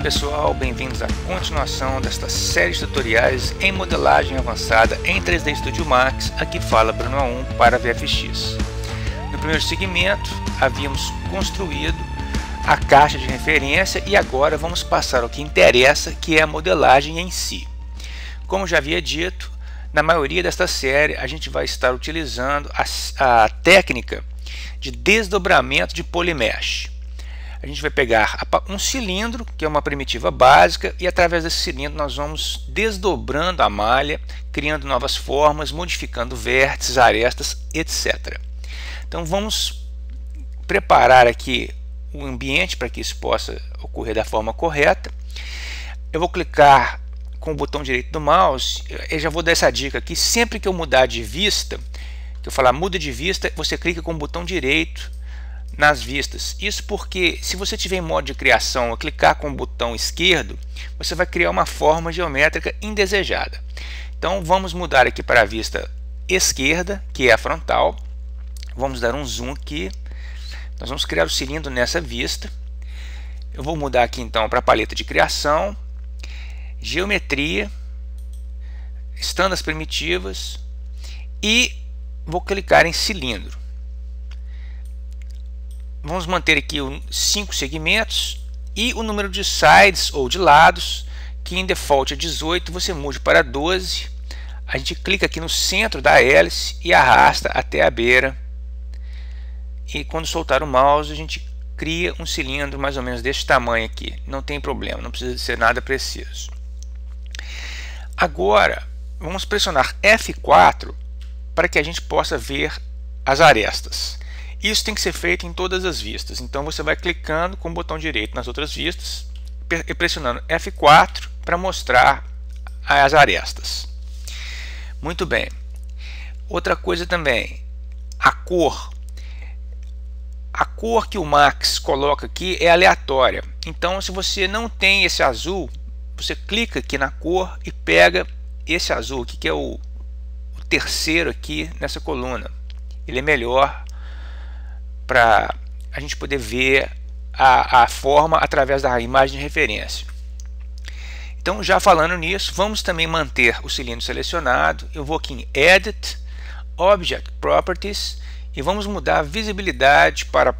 pessoal, bem-vindos à continuação desta série de tutoriais em modelagem avançada em 3D Studio Max. Aqui fala Bruno A1 para VFX. No primeiro segmento havíamos construído a caixa de referência e agora vamos passar ao que interessa, que é a modelagem em si. Como já havia dito, na maioria desta série a gente vai estar utilizando a técnica de desdobramento de polymesh. A gente vai pegar um cilindro, que é uma primitiva básica, e através desse cilindro nós vamos desdobrando a malha, criando novas formas, modificando vértices, arestas, etc. Então vamos preparar aqui o ambiente para que isso possa ocorrer da forma correta. Eu vou clicar com o botão direito do mouse. Eu já vou dar essa dica aqui: sempre que eu mudar de vista, que eu falar muda de vista, você clica com o botão direito nas vistas. Isso porque se você tiver em modo de criação e clicar com o botão esquerdo, você vai criar uma forma geométrica indesejada. Então vamos mudar aqui para a vista esquerda, que é a frontal. Vamos dar um zoom aqui. Nós vamos criar o cilindro nessa vista. Eu vou mudar aqui então para a paleta de criação, geometria, estándares primitivas e vou clicar em cilindro. Vamos manter aqui 5 segmentos e o número de sides ou de lados, que em default é 18, você mude para 12. A gente clica aqui no centro da hélice e arrasta até a beira. E quando soltar o mouse, a gente cria um cilindro mais ou menos deste tamanho aqui. Não tem problema, não precisa ser nada preciso. Agora, vamos pressionar F4 para que a gente possa ver as arestas. Isso tem que ser feito em todas as vistas. Então você vai clicando com o botão direito nas outras vistas e pressionando F4 para mostrar as arestas. Muito bem. Outra coisa também, a cor. A cor que o Max coloca aqui é aleatória. Então se você não tem esse azul, você clica aqui na cor e pega esse azul aqui, que é o terceiro aqui nessa coluna. Ele é melhor para a gente poder ver a forma através da imagem de referência. Então, já falando nisso, vamos também manter o cilindro selecionado. Eu vou aqui em Edit, Object Properties e vamos mudar a visibilidade para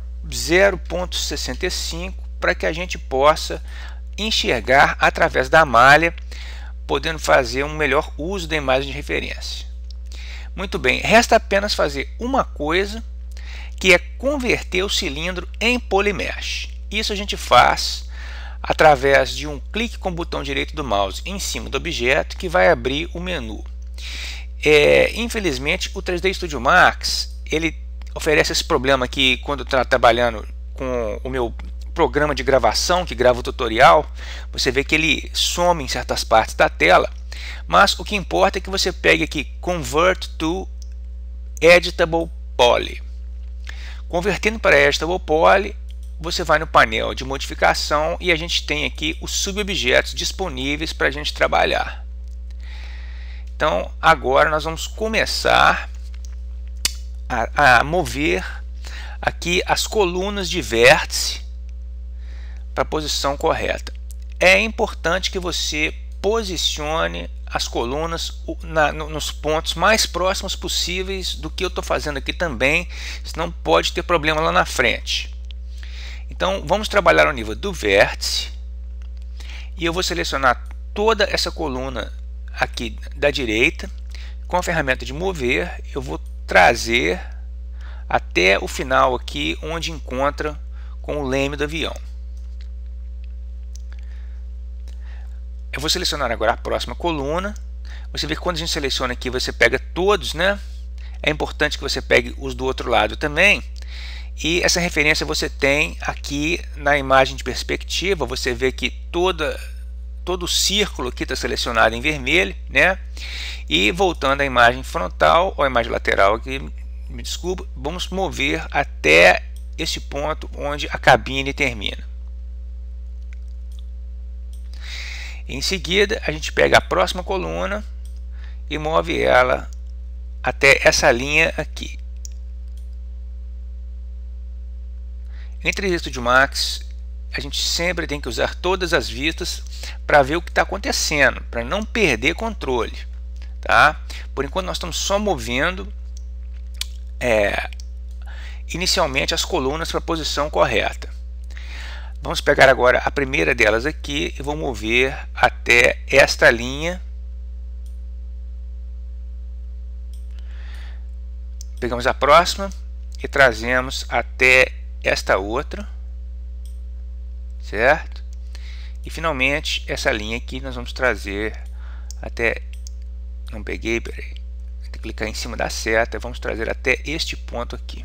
0.65 para que a gente possa enxergar através da malha, podendo fazer um melhor uso da imagem de referência. Muito bem, resta apenas fazer uma coisa, que é converter o cilindro em polymesh. Isso a gente faz através de um clique com o botão direito do mouse em cima do objeto, que vai abrir o menu. Infelizmente o 3D Studio Max ele oferece esse problema aqui quando está trabalhando com o meu programa de gravação, que grava o tutorial. Você vê que ele some em certas partes da tela, mas o que importa é que você pegue aqui Convert to Editable Poly. Convertendo para Editable Poly, você vai no painel de modificação e a gente tem aqui os subobjetos disponíveis para a gente trabalhar. Então agora nós vamos começar a mover aqui as colunas de vértice para a posição correta. É importante que você posicione as colunas nos pontos mais próximos possíveis do que eu estou fazendo aqui também, senão pode ter problema lá na frente. Então vamos trabalhar ao nível do vértice e eu vou selecionar toda essa coluna aqui da direita. Com a ferramenta de mover eu vou trazer até o final aqui onde encontra com o leme do avião. Eu vou selecionar agora a próxima coluna. Você vê que quando a gente seleciona aqui, você pega todos, né? É importante que você pegue os do outro lado também. E essa referência você tem aqui na imagem de perspectiva. Você vê que todo o círculo aqui está selecionado em vermelho, né? E voltando à imagem frontal ou à imagem lateral aqui, me desculpa, vamos mover até esse ponto onde a cabine termina. Em seguida, a gente pega a próxima coluna e move ela até essa linha aqui. Em 3D Studio Max, a gente sempre tem que usar todas as vistas para ver o que está acontecendo, para não perder controle, tá? Por enquanto nós estamos só movendo inicialmente as colunas para a posição correta. Vamos pegar agora a primeira delas aqui e vou mover até esta linha. Pegamos a próxima e trazemos até esta outra, certo? E finalmente essa linha aqui nós vamos trazer até, não peguei, peraí, tem que clicar em cima da seta, vamos trazer até este ponto aqui.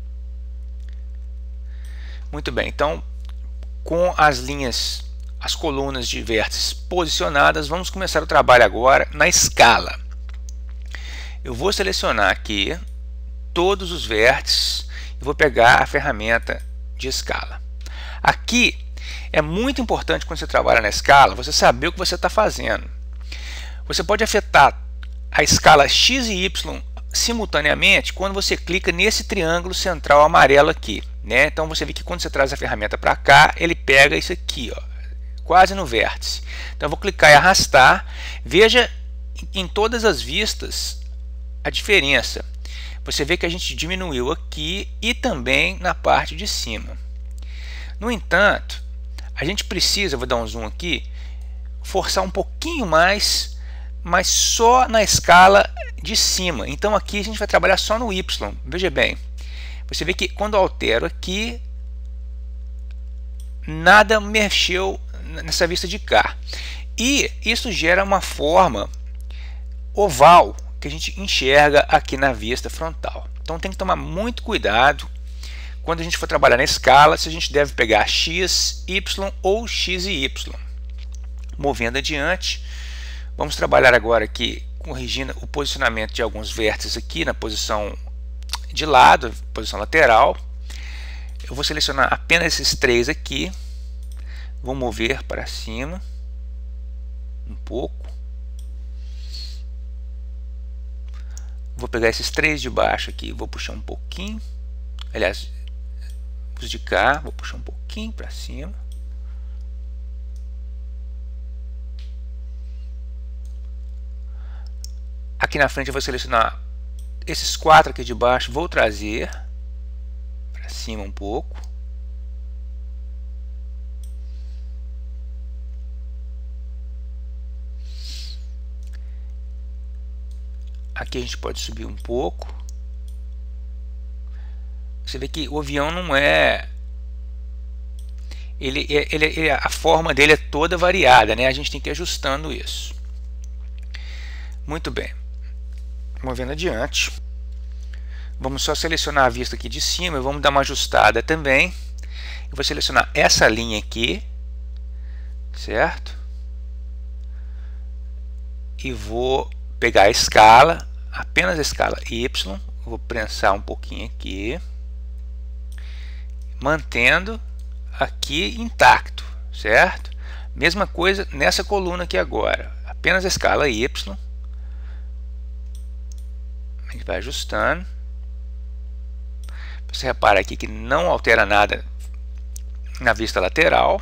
Muito bem, então com as linhas, as colunas de vértices posicionadas, vamos começar o trabalho agora na escala. Eu vou selecionar aqui todos os vértices e vou pegar a ferramenta de escala. Aqui é muito importante, quando você trabalha na escala, você saber o que você está fazendo. Você pode afetar a escala X e Y simultaneamente quando você clica nesse triângulo central amarelo aqui, né? Então você vê que quando você traz a ferramenta para cá, ele pega isso aqui, ó, quase no vértice. Então eu vou clicar e arrastar. Veja em todas as vistas a diferença. Você vê que a gente diminuiu aqui e também na parte de cima. No entanto, a gente precisa, vou dar um zoom aqui, forçar um pouquinho mais, mas só na escala de cima. Então aqui a gente vai trabalhar só no Y. Veja bem, você vê que quando eu altero aqui, nada mexeu nessa vista de cá. E isso gera uma forma oval que a gente enxerga aqui na vista frontal. Então tem que tomar muito cuidado quando a gente for trabalhar na escala, se a gente deve pegar X, Y ou X e Y. Movendo adiante, vamos trabalhar agora aqui corrigindo o posicionamento de alguns vértices aqui na posição de lado, posição lateral. Eu vou selecionar apenas esses três aqui, vou mover para cima um pouco. Vou pegar esses três de baixo aqui, vou puxar um pouquinho. Aliás, os de cá, vou puxar um pouquinho para cima. Aqui na frente eu vou selecionar esses quatro aqui de baixo, vou trazer para cima um pouco. Aqui a gente pode subir um pouco. Você vê que o avião não é... a forma dele é toda variada, né? A gente tem que ir ajustando isso. Muito bem. Movendo adiante. Vamos só selecionar a vista aqui de cima e vamos dar uma ajustada também. Eu vou selecionar essa linha aqui, certo? E vou pegar a escala, apenas a escala Y, vou prensar um pouquinho aqui, mantendo aqui intacto, certo? Mesma coisa nessa coluna aqui agora, apenas a escala Y, a gente vai ajustando. Você repara aqui que não altera nada na vista lateral,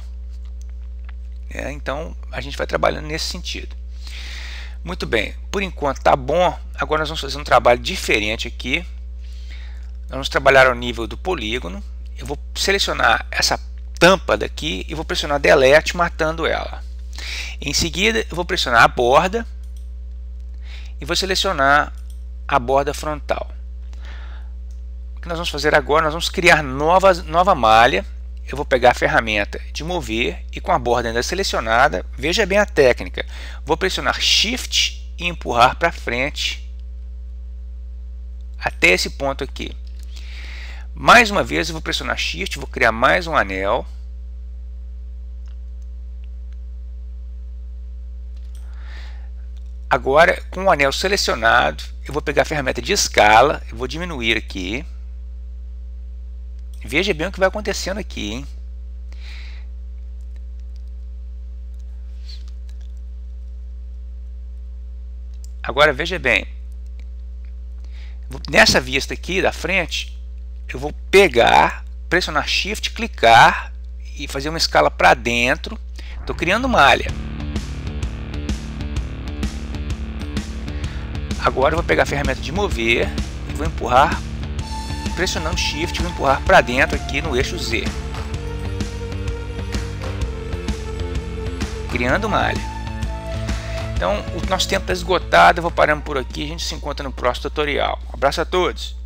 então a gente vai trabalhando nesse sentido. Muito bem, por enquanto tá bom. Agora nós vamos fazer um trabalho diferente aqui. Nós vamos trabalhar ao nível do polígono. Eu vou selecionar essa tampa daqui e vou pressionar Delete, matando ela. Em seguida eu vou pressionar a borda e vou selecionar a borda frontal. O que nós vamos fazer agora? Nós vamos criar nova malha. Eu vou pegar a ferramenta de mover e com a borda ainda selecionada, veja bem a técnica, vou pressionar Shift e empurrar para frente até esse ponto aqui. Mais uma vez eu vou pressionar Shift, vou criar mais um anel. Agora, com o anel selecionado, eu vou pegar a ferramenta de escala, eu vou diminuir aqui. Veja bem o que vai acontecendo aqui, hein? Agora veja bem, nessa vista aqui da frente, eu vou pegar, pressionar Shift, clicar e fazer uma escala para dentro. Estou criando malha. Agora eu vou pegar a ferramenta de mover e vou empurrar, pressionando Shift, vou empurrar para dentro aqui no eixo Z. Criando malha. Então o nosso tempo está esgotado, eu vou parando por aqui, a gente se encontra no próximo tutorial. Um abraço a todos!